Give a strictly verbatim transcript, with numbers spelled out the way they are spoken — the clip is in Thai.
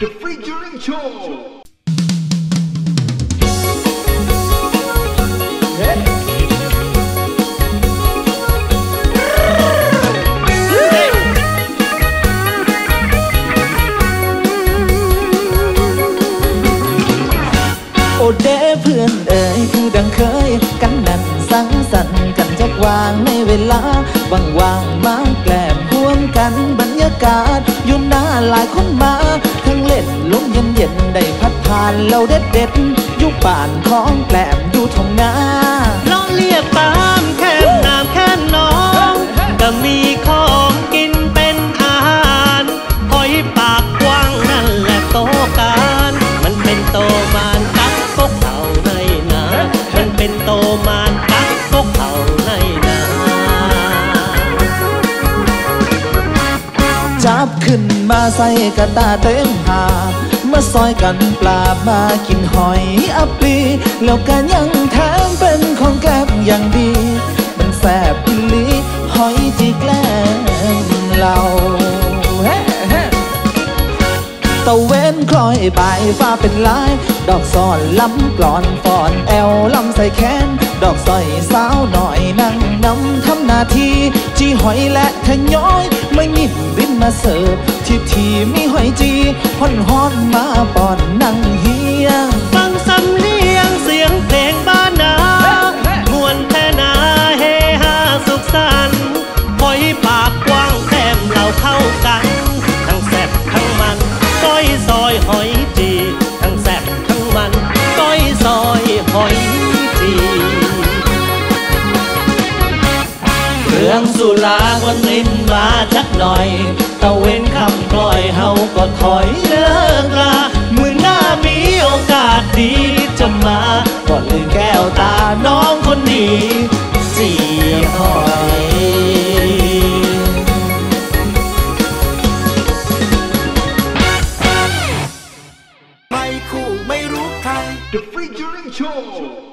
The Featuring Show โอเด้เพื่อนเอ๋ยคือดังเคยกันนั่นสังสรรค์กันจักวางในเวลาบางว่างมาแกล้มร่วมกันบรรยากาศอยู่หน้าหลายคนมาทั้งเล่นลมเย็นเย็นได้พัดผ่านเราเด็ดเด็ดอยู่ป่านของแกล้มอยู่ทงนาล้อเลียบตามแค่น้ำแค่น้องก็มีของกินเป็นอาหารหอยปากกว้างนั่นแหละโตการมันเป็นโตมานกักพวกเขาในนามันเป็นโตมานกักพวกเขาในนาจับขึ้นมาใส่กระตาเต็มหาเมื่อซอยกันปลามากินหอยอัปปีแล้วกันยังแถมเป็นของแก้มอย่างดีมันแสบอิลีหอยที่แกล้มเราตะเว้นคล้อยบ่ายฟ้าเป็นลายดอกซอนล้ำกลอนฟอนแอวล้ำใส่แขนดอกสอยสาวหน่อยนั่งนำทำหน้าที่จีหอยและขย้อยไม่ยินบินมาเสิร์ฟที่ทีมีหอยจีฮอนฮอนมาป่อนนั่งเฮียฟังสำเนียงเสียงเพลงบ้านนามวนแท่นาเฮฮาสุขสันต์หอยปากกว้างแต้มเราเข้ากันทั้งแซ่บทั้งมันก้อยซอยหอยจีทั้งแซ่บทั้งมันก้อยซอยหอยจีเรื่องสุรากวนลิ้นมาจักหน่อยตะเว้นคำปล่อยเฮาก็ถอยเลิกลามือหน้ามีโอกาสดีจะมาก่อนลืมแก้วตาน้องคนนี้จีหอยไม่คู่ไม่รู้ใคร The Featuring Show